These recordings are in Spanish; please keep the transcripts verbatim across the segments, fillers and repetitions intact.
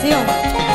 ocasión.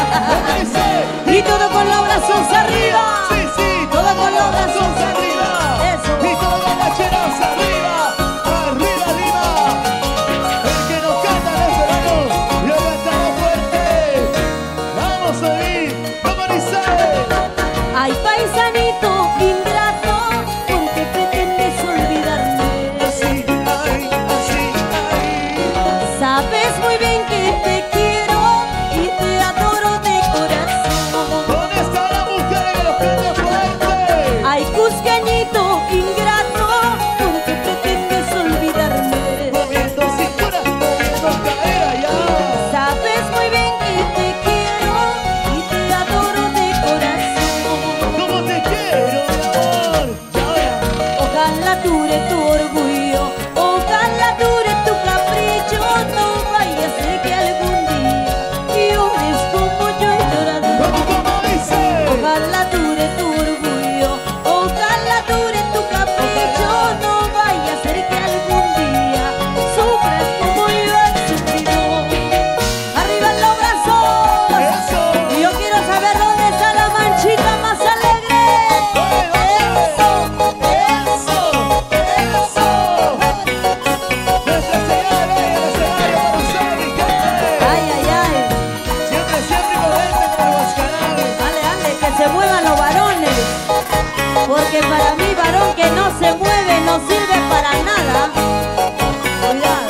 Y todo con los brazos arriba. Sí, sí, todo con los brazos arriba. Eso. Y todo con las cheras arriba. Arriba, Lima. El que nos canta en este verano. Y ahora estamos fuerte. Vamos a ir. ¿Cómo dice? Ay, paisanito ingrato, ¿por qué pretendes olvidarme? Así, ay, así, ay. Sabes muy bien que te quiero y te adoro de corazón. ¿Dónde está la mujer que nos canta fuerte? Ay, cuscañito ingrato, ¿por qué pretendes olvidarme? Moviendo cintura, moviendo cadera ya. Sabes muy bien que te quiero y te adoro de corazón. ¿Cómo te quiero, mi amor? Y ahora. Ojalá dure tu orgullo, ojalá dure tu capricho. No vaya a ser que algún día llores como yo he llorado. ¿Cómo, cómo dice? Ojalá dure tu orgullo, ojalá dure tu capricho. No vaya a ser que algún día sufras como yo he sufrido. Arriba los brazos. Eso. Y yo quiero saber dónde está la manchita más alegre. Eso, eso, eso. Nuestra señora Bella del escenario para usted, mi gente. Ay, ay, ay. Siempre, siempre potente como los canales. Dale, dale, que se muevan los varones. Porque para mí, varón que no se mueve no sirve para nada. Cuidado.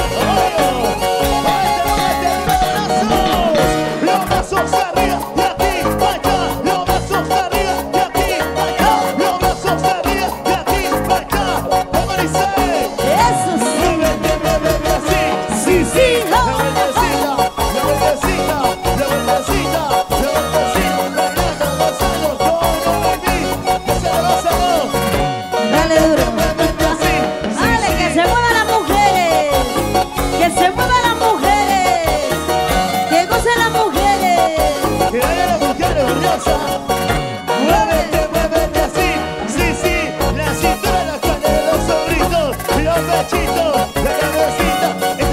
Los brazos arriba y aquí para acá. Los brazos arriba y aquí para acá. Los brazos arriba y aquí para acá. ¿Cómo dice? Eso sí. Muévete, muévete así. Sí, sí. La vueltecita, la vueltecita, la vueltecita, la vueltecita. Bailando, gozando, todo baby. Que se lo gozamos. Dale duro. Muévete así. Dale, que se muevan las mujeres. Que se muevan las mujeres. Que gocen las mujeres. Que haya la mujer orgullosa. Muévete, muévete así. Sí, sí. La cintura, la cadera, los hombritos, los pechitos, la cabecita.